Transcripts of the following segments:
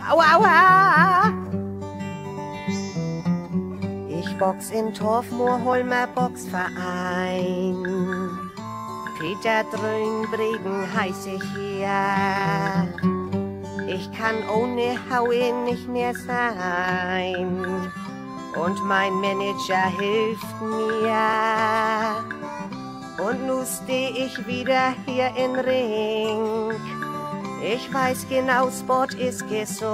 Aua, aua. Ich box in Torfmoor-Holmer Boxverein. Peter Dröhnbregen heiß ich hier. Ich kann ohne Haue nicht mehr sein. Und mein Manager hilft mir. Und nu steh ich wieder hier in Ring. Ich weiß genau, Sport ist gesund.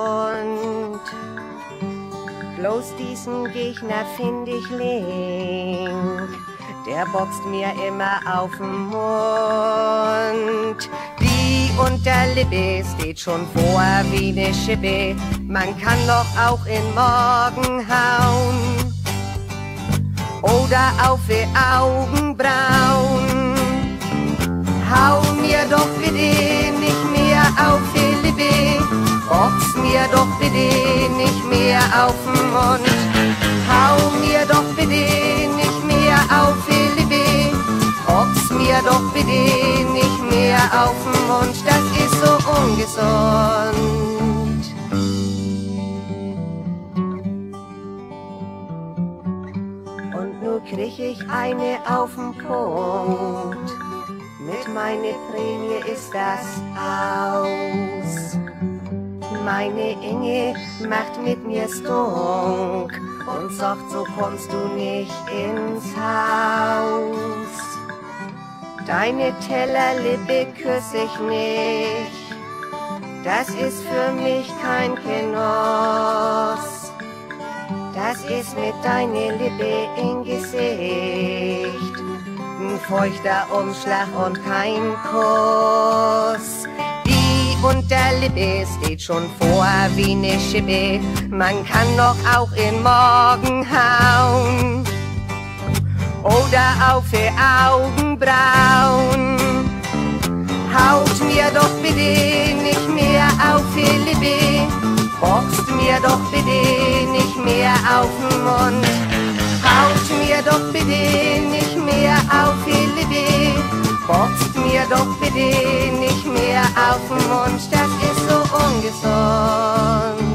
Bloß diesen Gegner find ich link. Der boxt mir immer auf den Mund. Die Unterlippe steht schon vor wie ne Schippe. Man kann doch auch in Morgen hauen. Oder auf die Augenbrauen. Hau mir doch bitte nicht mehr auf die Lippe. Box mir doch bitte nicht mehr auf den Mund. Hau mir doch bitte nicht mehr auf die Lippe. Box mir doch bitte nicht mehr auf den Mund. Das ist so ungesund. Und nur krieg ich eine auf den Punkt. Mit meiner Prämie ist das aus. Meine Inge macht mit mir Stunk und sagt, so kommst du nicht ins Haus. Deine Tellerlippe küss ich nicht, das ist für mich kein Genuss. Das ist mit deiner Lippe im Gesicht ein feuchter Umschlag und kein Kuss. Die Unterlippe steht schon vor wie ne Schippe. Man kann doch auch in Morgen hauen. Oder auf die Augenbrauen. Haut mir doch bitte nicht mehr auf die Lippe. Boxt mir doch bitte nicht mehr auf den Mund. Haut mir doch bitte nicht mehr auf die Lippe. Boxt mir doch bitte nicht mehr auf den Mund. Das ist so ungesund.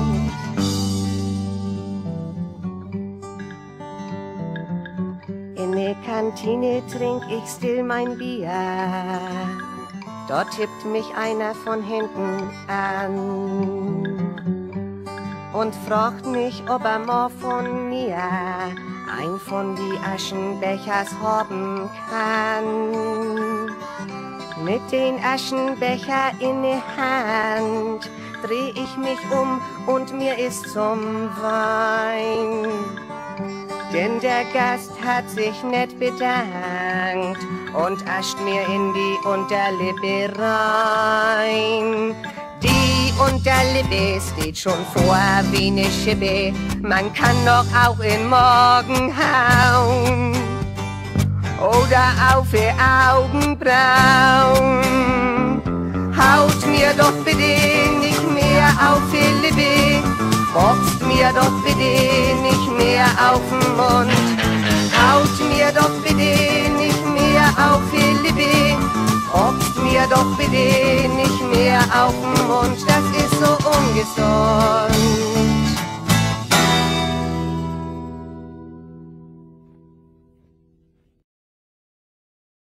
In der Kantine trink ich still mein Bier. Dort tippt mich einer von hinten an und fragt mich, ob er mal von mir ein von die Aschenbechers haben kann. Mit den Aschenbecher in der Hand dreh ich mich um und mir ist zum Wein. Denn der Gast hat sich nett bedankt und ascht mir in die Unterlippe rein. Die Unterlippe steht schon vor wie ne Schippe. Man kann doch auch in Morgen hauen. Oder auf die Augenbrauen. Haut mir doch bitte nicht mehr auf die Lippe. Boxt mir doch bitte nicht mehr auf den Mund. Haut mir doch bitte nicht mehr auf die Lippe. Boxt mir doch bitte nicht mehr auf den Mund. Das ist so ungesund.